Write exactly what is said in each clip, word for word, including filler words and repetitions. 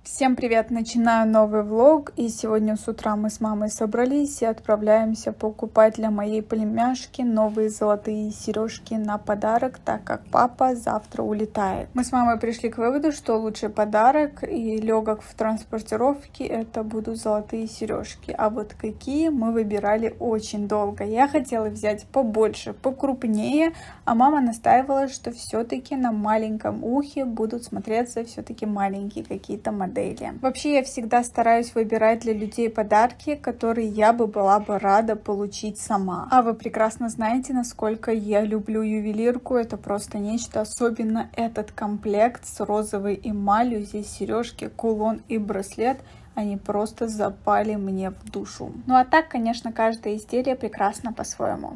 Всем привет! Начинаю новый влог, и сегодня с утра мы с мамой собрались и отправляемся покупать для моей племяшки новые золотые сережки на подарок, так как папа завтра улетает. Мы с мамой пришли к выводу, что лучший подарок и легок в транспортировке это будут золотые сережки, а вот какие мы выбирали очень долго. Я хотела взять побольше, покрупнее, а мама настаивала, что все-таки на маленьком ухе будут смотреться все-таки маленькие какие-то модели. Вообще я всегда стараюсь выбирать для людей подарки, которые я бы была бы рада получить сама. А вы прекрасно знаете, насколько я люблю ювелирку, это просто нечто, особенно этот комплект с розовой эмалью, здесь сережки, кулон и браслет. Они просто запали мне в душу. Ну а так, конечно, каждое изделие прекрасно по-своему.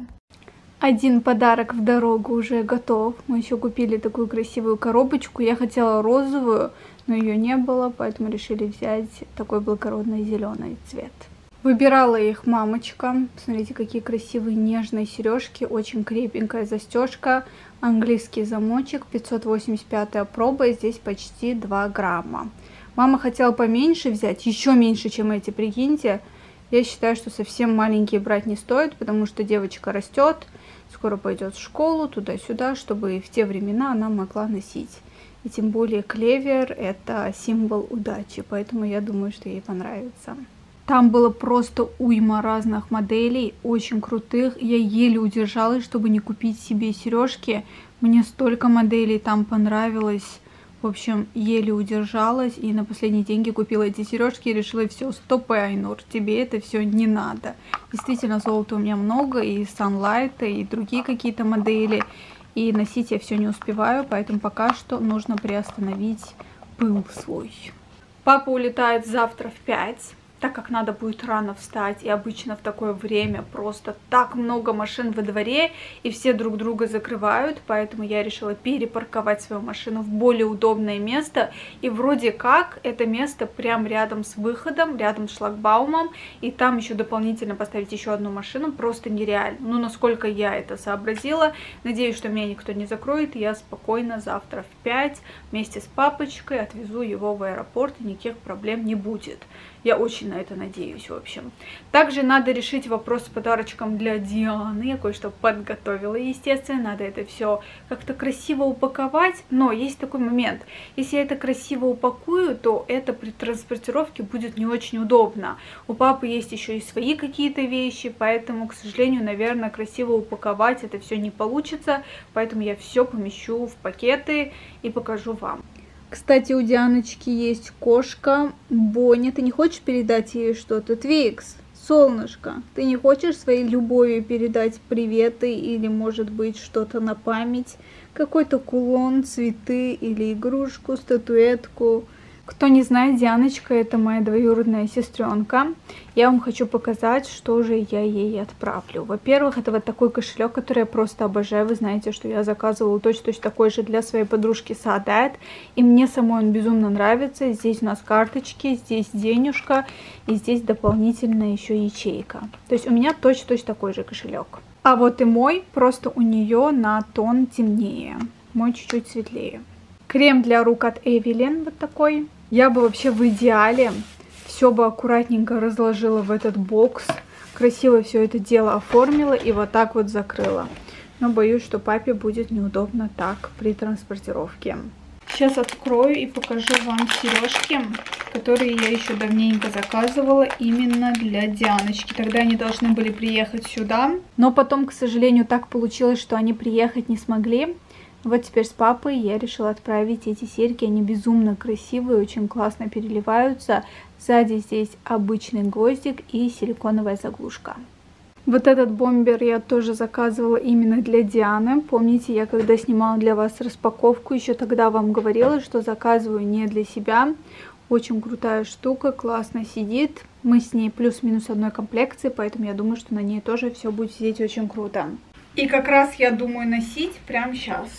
Один подарок в дорогу уже готов. Мы еще купили такую красивую коробочку. Я хотела розовую, но ее не было, поэтому решили взять такой благородный зеленый цвет. Выбирала их мамочка. Смотрите, какие красивые нежные сережки. Очень крепенькая застежка. Английский замочек. пятьсот восемьдесят пятая проба. Здесь почти два грамма. Мама хотела поменьше взять. Еще меньше, чем эти, прикиньте. Я считаю, что совсем маленькие брать не стоит, потому что девочка растет, скоро пойдет в школу, туда-сюда, чтобы в те времена она могла носить. И тем более клевер – это символ удачи, поэтому я думаю, что ей понравится. Там было просто уйма разных моделей, очень крутых. Я еле удержалась, чтобы не купить себе сережки. Мне столько моделей там понравилось. В общем, еле удержалась и на последние деньги купила эти сережки и решила: все, стоп, Айнур, тебе это все не надо. Действительно, золота у меня много, и Sunlight, и другие какие-то модели. И носить я все не успеваю, поэтому пока что нужно приостановить пыл свой. Папа улетает завтра в пять. Так как надо будет рано встать, и обычно в такое время просто так много машин во дворе, и все друг друга закрывают, поэтому я решила перепарковать свою машину в более удобное место, и вроде как это место прям рядом с выходом, рядом с шлагбаумом, и там еще дополнительно поставить еще одну машину просто нереально. Ну, насколько я это сообразила, надеюсь, что меня никто не закроет, и я спокойно завтра в пять вместе с папочкой отвезу его в аэропорт, и никаких проблем не будет. Я очень на это надеюсь, в общем. Также надо решить вопрос с подарочком для Дианы. Я кое-что подготовила, естественно. Надо это все как-то красиво упаковать. Но есть такой момент. Если я это красиво упакую, то это при транспортировке будет не очень удобно. У папы есть еще и свои какие-то вещи, поэтому, к сожалению, наверное, красиво упаковать это все не получится. Поэтому я все помещу в пакеты и покажу вам. Кстати, у Дианочки есть кошка Бонни. Ты не хочешь передать ей что-то? Твикс, солнышко, ты не хочешь своей любовью передать приветы или, может быть, что-то на память? Какой-то кулон, цветы или игрушку, статуэтку? Кто не знает, Дианочка — это моя двоюродная сестренка. Я вам хочу показать, что же я ей отправлю. Во-первых, это вот такой кошелек, который я просто обожаю. Вы знаете, что я заказывала точно-точно такой же для своей подружки Саадет. И мне самой он безумно нравится. Здесь у нас карточки, здесь денежка, и здесь дополнительно еще ячейка. То есть у меня точно-точно такой же кошелек. А вот и мой, просто у нее на тон темнее. Мой чуть-чуть светлее. Крем для рук от Эвелин вот такой. Я бы вообще в идеале все бы аккуратненько разложила в этот бокс, красиво все это дело оформила и вот так вот закрыла. Но боюсь, что папе будет неудобно так при транспортировке. Сейчас открою и покажу вам сережки, которые я еще давненько заказывала именно для Дианочки. Тогда они должны были приехать сюда, но потом, к сожалению, так получилось, что они приехать не смогли. Вот теперь с папой я решила отправить эти серьги. Они безумно красивые, очень классно переливаются. Сзади здесь обычный гвоздик и силиконовая заглушка. Вот этот бомбер я тоже заказывала именно для Дианы. Помните, я когда снимала для вас распаковку, еще тогда вам говорила, что заказываю не для себя. Очень крутая штука, классно сидит. Мы с ней плюс-минус одной комплекции, поэтому я думаю, что на ней тоже все будет сидеть очень круто. И как раз я думаю носить прямо сейчас.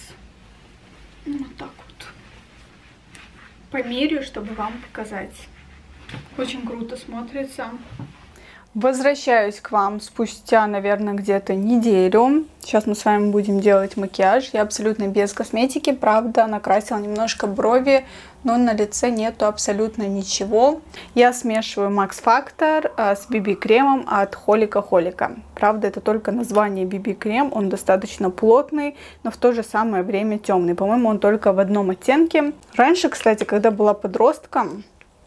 Вот так вот. Померю, чтобы вам показать. Очень круто смотрится. Возвращаюсь к вам спустя, наверное, где-то неделю. Сейчас мы с вами будем делать макияж. Я абсолютно без косметики, правда, накрасила немножко брови, но на лице нету абсолютно ничего. Я смешиваю Max Factor с би би-кремом от Холика Холика. Правда, это только название би би-крем, он достаточно плотный, но в то же самое время темный. По-моему, он только в одном оттенке. Раньше, кстати, когда была подростком,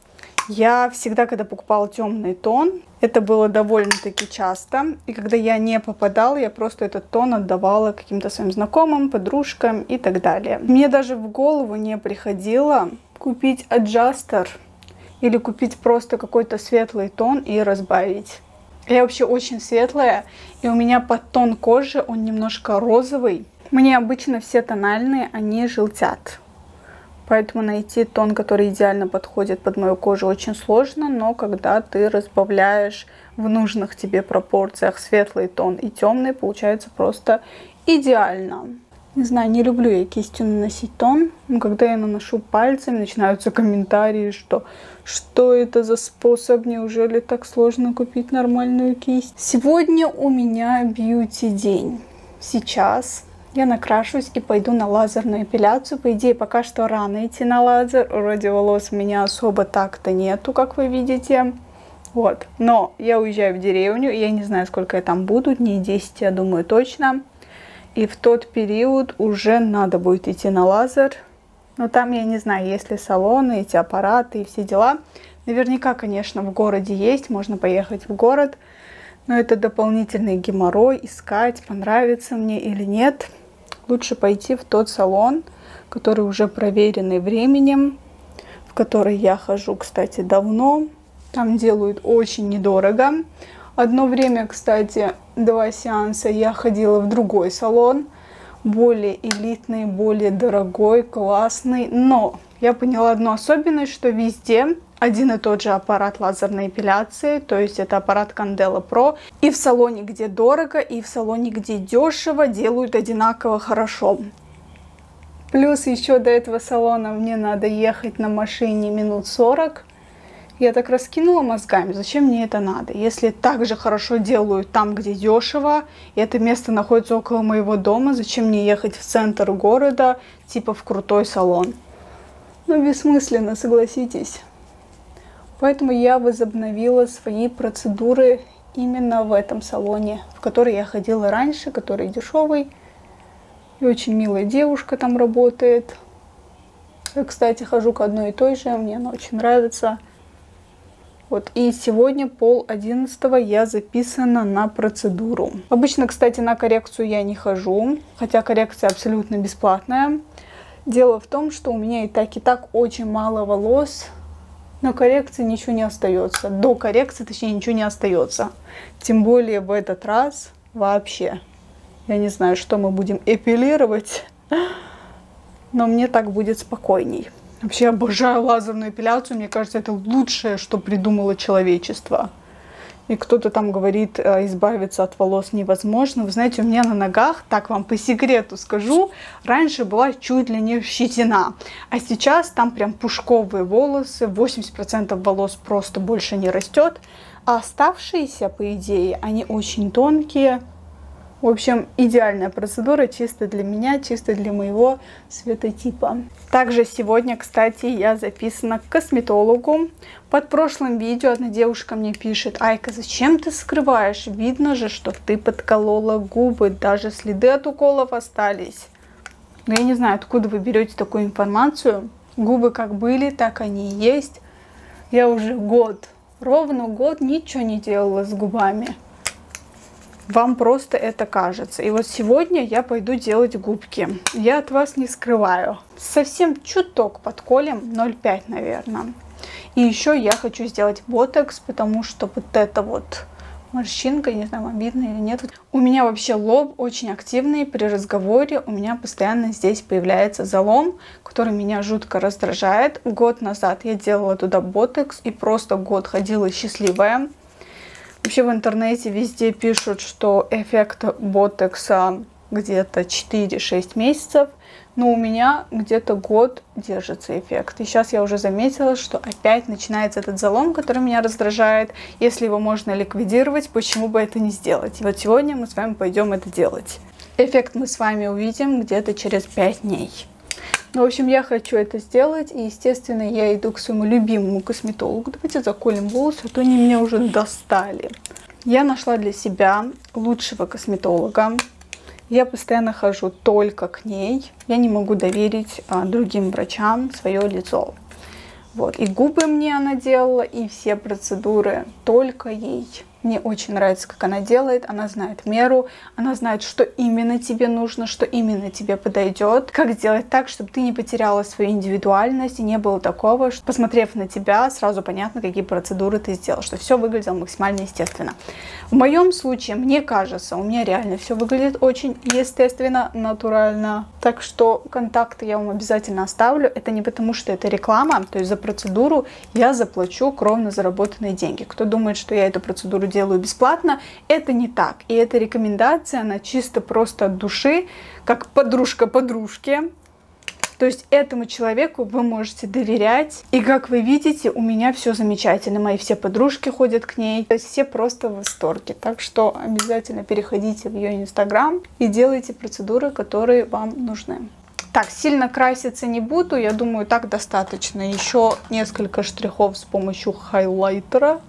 я всегда, когда покупала темный тон, это было довольно-таки часто. И когда я не попадала, я просто этот тон отдавала каким-то своим знакомым, подружкам и так далее. Мне даже в голову не приходило купить аджастер или купить просто какой-то светлый тон и разбавить. Я вообще очень светлая, и у меня подтон кожи, он немножко розовый. Мне обычно все тональные, они желтят. Поэтому найти тон, который идеально подходит под мою кожу, очень сложно. Но когда ты разбавляешь в нужных тебе пропорциях светлый тон и темный, получается просто идеально. Не знаю, не люблю я кистью наносить тон. Но когда я наношу пальцами, начинаются комментарии, что что это за способ, неужели так сложно купить нормальную кисть. Сегодня у меня бьюти-день. Сейчас я накрашусь и пойду на лазерную эпиляцию. По идее, пока что рано идти на лазер. Вроде волос у меня особо так-то нету, как вы видите. Вот. Но я уезжаю в деревню. Я не знаю, сколько я там буду. Дней десять, я думаю, точно. И в тот период уже надо будет идти на лазер. Но там, я не знаю, есть ли салоны, эти аппараты и все дела. Наверняка, конечно, в городе есть. Можно поехать в город. Но это дополнительный геморрой. Искать, понравится мне или нет. Лучше пойти в тот салон, который уже проверенный временем, в который я хожу, кстати, давно. Там делают очень недорого. Одно время, кстати, два сеанса я ходила в другой салон. Более элитный, более дорогой, классный. Но я поняла одну особенность, что везде один и тот же аппарат лазерной эпиляции, то есть это аппарат Candela Pro. И в салоне, где дорого, и в салоне, где дешево, делают одинаково хорошо. Плюс еще до этого салона мне надо ехать на машине минут сорок. Я так раскинула мозгами, зачем мне это надо? Если так же хорошо делают там, где дешево, и это место находится около моего дома, зачем мне ехать в центр города, типа в крутой салон? Ну, бессмысленно, согласитесь. Поэтому я возобновила свои процедуры именно в этом салоне, в который я ходила раньше, который дешевый. И очень милая девушка там работает. Я, кстати, хожу к одной и той же, мне она очень нравится. Вот, и сегодня пол одиннадцатого я записана на процедуру. Обычно, кстати, на коррекцию я не хожу, хотя коррекция абсолютно бесплатная. Дело в том, что у меня и так, и так очень мало волос. На коррекции ничего не остается. До коррекции, точнее, ничего не остается. Тем более в этот раз вообще. Я не знаю, что мы будем эпилировать, но мне так будет спокойней. Вообще обожаю лазерную эпиляцию. Мне кажется, это лучшее, что придумало человечество. И кто-то там говорит, избавиться от волос невозможно. Вы знаете, у меня на ногах, так вам по секрету скажу, раньше была чуть ли не щетина. А сейчас там прям пушковые волосы, восемьдесят процентов волос просто больше не растет. А оставшиеся, по идее, они очень тонкие. В общем, идеальная процедура чисто для меня, чисто для моего светотипа. Также сегодня, кстати, я записана к косметологу. Под прошлым видео одна девушка мне пишет: Айка, зачем ты скрываешь? Видно же, что ты подколола губы, даже следы от уколов остались. Но я не знаю, откуда вы берете такую информацию. Губы как были, так они и есть. Я уже год, ровно год ничего не делала с губами. Вам просто это кажется. И вот сегодня я пойду делать губки. Я от вас не скрываю. Совсем чуток подколем, ноль пять, наверное. И еще я хочу сделать ботокс, потому что вот это вот морщинка, не знаю, вам видно или нет. У меня вообще лоб очень активный при разговоре. У меня постоянно здесь появляется залом, который меня жутко раздражает. Год назад я делала туда ботокс и просто год ходила счастливая. Вообще в интернете везде пишут, что эффект ботокса где-то четыре-шесть месяцев, но у меня где-то год держится эффект. И сейчас я уже заметила, что опять начинается этот залом, который меня раздражает. Если его можно ликвидировать, почему бы это не сделать? И вот сегодня мы с вами пойдем это делать. Эффект мы с вами увидим где-то через пять дней. Ну, в общем, я хочу это сделать, и, естественно, я иду к своему любимому косметологу. Давайте заколем волосы, а то они меня уже достали. Я нашла для себя лучшего косметолога. Я постоянно хожу только к ней. Я не могу доверить а, другим врачам свое лицо. Вот. И губы мне она делала, и все процедуры только ей. Мне очень нравится, как она делает. Она знает меру, она знает, что именно тебе нужно, что именно тебе подойдет. Как сделать так, чтобы ты не потеряла свою индивидуальность и не было такого, что, посмотрев на тебя, сразу понятно, какие процедуры ты сделал, что все выглядело максимально естественно. В моем случае, мне кажется, у меня реально все выглядит очень естественно, натурально. Так что контакты я вам обязательно оставлю. Это не потому, что это реклама, то есть за процедуру я заплачу кровно заработанные деньги. Кто думает, что я эту процедуру делаю бесплатно, это не так. И эта рекомендация, она чисто просто от души, как подружка подружке. То есть этому человеку вы можете доверять. И как вы видите, у меня все замечательно. Мои все подружки ходят к ней. То есть все просто в восторге. Так что обязательно переходите в ее инстаграм и делайте процедуры, которые вам нужны. Так, сильно краситься не буду. Я думаю, так достаточно. Еще несколько штрихов с помощью хайлайтера.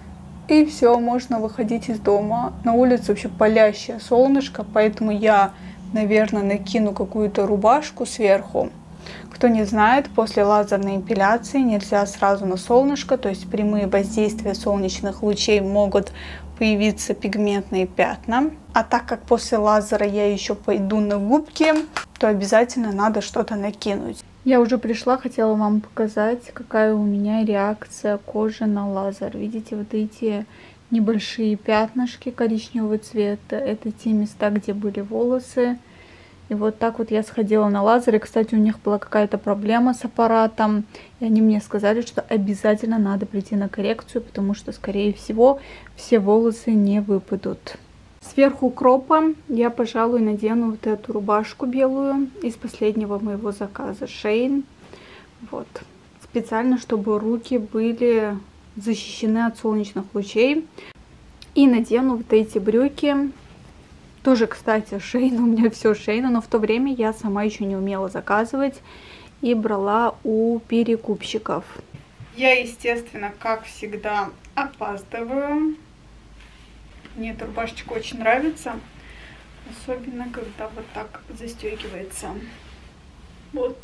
И все, можно выходить из дома. На улице вообще палящее солнышко, поэтому я, наверное, накину какую-то рубашку сверху. Кто не знает, после лазерной эпиляции нельзя сразу на солнышко, то есть прямые воздействия солнечных лучей могут появиться пигментные пятна. А так как после лазера я еще пойду на губки, то обязательно надо что-то накинуть. Я уже пришла, хотела вам показать, какая у меня реакция кожи на лазер. Видите, вот эти небольшие пятнышки коричневого цвета, это те места, где были волосы. И вот так вот я сходила на лазер. И, кстати, у них была какая-то проблема с аппаратом. И они мне сказали, что обязательно надо прийти на коррекцию, потому что, скорее всего, все волосы не выпадут. Сверху кропа я, пожалуй, надену вот эту рубашку белую из последнего моего заказа Шейн. Вот. Специально, чтобы руки были защищены от солнечных лучей. И надену вот эти брюки. Тоже, кстати, Шейн, у меня все Шейна, но в то время я сама еще не умела заказывать и брала у перекупщиков. Я, естественно, как всегда, опаздываю. Мне эта рубашечка очень нравится, особенно когда вот так застегивается. Вот.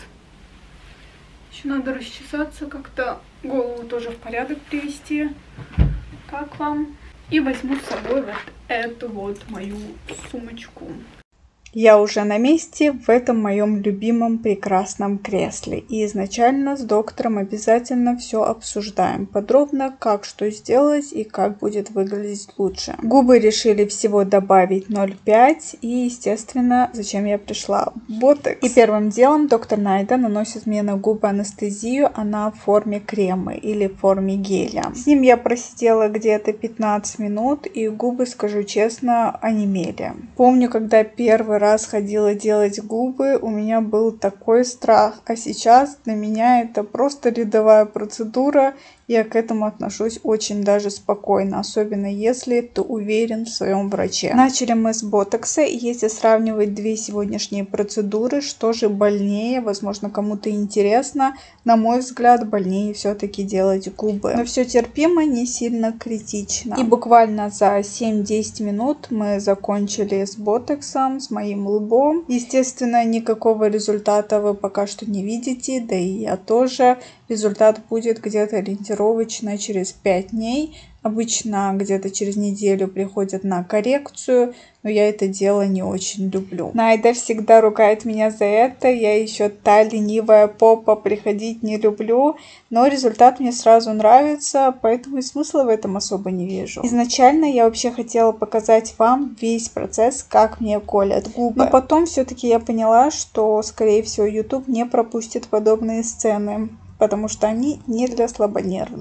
Еще надо расчесаться, как-то голову тоже в порядок привести. Как вам? И возьму с собой вот эту вот мою сумочку. Я уже на месте в этом моем любимом прекрасном кресле. И изначально с доктором обязательно все обсуждаем подробно, как что сделать и как будет выглядеть лучше. Губы решили всего добавить ноль пять. И, естественно, зачем я пришла? Ботокс. И первым делом доктор Найда наносит мне на губы анестезию. Она в форме крема или в форме геля. С ним я просидела где-то пятнадцать минут. И губы, скажу честно, онемели. Помню, когда первый раз ходила делать губы, у меня был такой страх, а сейчас для меня это просто рядовая процедура. Я к этому отношусь очень даже спокойно, особенно если ты уверен в своем враче. Начали мы с ботокса, и если сравнивать две сегодняшние процедуры, что же больнее, возможно, кому-то интересно, на мой взгляд, больнее все-таки делать губы. Но все терпимо, не сильно критично. И буквально за семь-десять минут мы закончили с ботоксом, с моим лбом. Естественно, никакого результата вы пока что не видите, да и я тоже. Результат будет где-то ориентировочно через пять дней. Обычно где-то через неделю приходят на коррекцию, но я это дело не очень люблю. Найда всегда ругает меня за это. Я еще та ленивая попа, приходить не люблю. Но результат мне сразу нравится, поэтому и смысла в этом особо не вижу. Изначально я вообще хотела показать вам весь процесс, как мне колят губы. Но потом все-таки я поняла, что, скорее всего, YouTube не пропустит подобные сцены, потому что они не для слабонервных.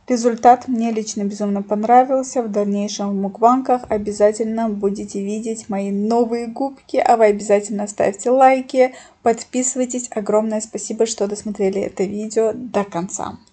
Результат мне лично безумно понравился. В дальнейшем в мукбангах обязательно будете видеть мои новые губки. А вы обязательно ставьте лайки, подписывайтесь. Огромное спасибо, что досмотрели это видео до конца.